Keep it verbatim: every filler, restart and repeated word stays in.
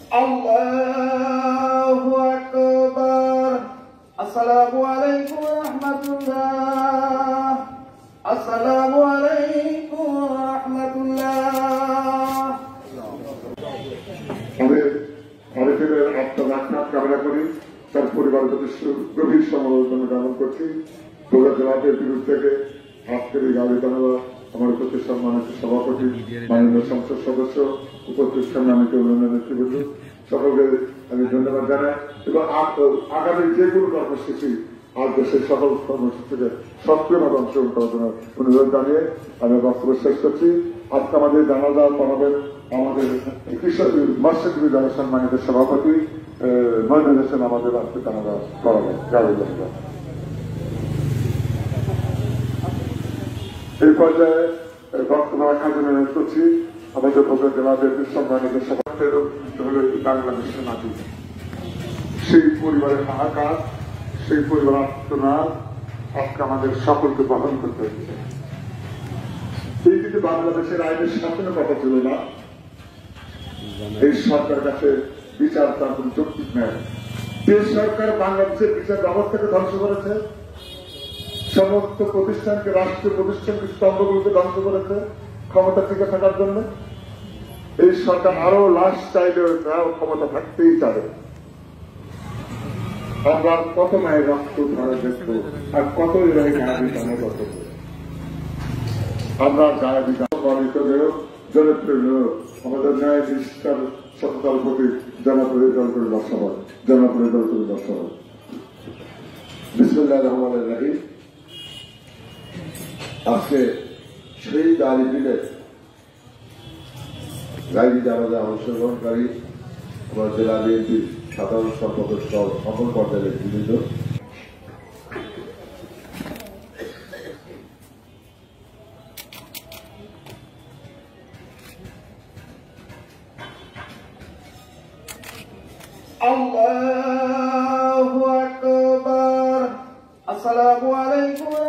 আল্লাহু আকবার। আসসালামু আলাইকুম ওয়া রাহমাতুল্লাহ। আসসালামু আলাইকুম ওয়া রাহমাতুল্লাহ। আমি আরিফের আত্মরক্ষা কামনা করি, তার পরিবারের প্রতি গভীর সমবেদনা জ্ঞাপন করছি। বগুড়া জেলার বিরুদ্ধ থেকে আজকের এই গাড়ি জানালা আমার প্রতি সম্মানিত সভাপতি, মাননীয় সংসদ সদস্য, উপস্থিত সম্মানিত অন্যান্য নেতৃবৃন্দ, সকলকে আমি ধন্যবাদ জানাই এবং আগামী যে কোনো কর্মসূচি আজ দেশের সকল কর্মসূচিতে সক্রিয়ভাবে অংশগ্রহণ করার জন্য অনুরোধ জানিয়ে আমি বক্তব্য শেষ করছি। আজকে আমাদের জানাজা পড়াবেন আমাদের কৃষক মৎস্যজীবী দলের সম্মানিত সভাপতি মইনুল হোসেন, আমাদের আজকে জানাজা পড়াবেন গাড়ি জানাজা। এই পর্যায়ে বক্তব্য রাখার জন্য অনুরোধ করছি আমাদের বগুড়া জেলা বিএনপির সম্মানিত সভাপতি হল বাংলাদেশের মাটি, সেই পরিবারের হাহাকার, সেই পরিবার আত্মনাদ আজকে আমাদের সকলকে বহন করতে হচ্ছে। এই কিন্তু বাংলাদেশের আইনের শাসনের কথা ছিল না, এই সরকারের কাছে বিচার তার কোন যৌক্তিক নেই। যে সরকার বাংলাদেশের বিচার ব্যবস্থাকে ধ্বংস করেছে, সমস্ত প্রতিষ্ঠানকে, রাষ্ট্রীয় প্রতিষ্ঠানকে, স্তম্ভগুলোকে ধ্বংস করেছে ক্ষমতা টিকে থাকার জন্য, এই সরকার আরো লাশ চাইলে ক্ষমতা থাকতেই চাবে। আমরা কত মায়ের রক্ত ধরে দেখবো আর কত এরাই গায়ে বিধানের কথা, আমরা গায়ে বিধান জনপ্রিয় আমাদের ন্যায় নিষ্ঠার সততার প্রতি জনপ্রিয় দল করে দর্শক জনপ্রিয় দল করে দর্শক বিসমিল্লাহির রহমানির রহিম। আজকে সেই গাড়িটিতে গাড়ি জানাজা অংশগ্রহণকারী আমার জেলা বিএনপির সাধারণ সম্পাদক সহ সকল পর্যায়ের নেতৃবৃন্দ, আল্লাহু আকবার। আসসালামু আলাইকুম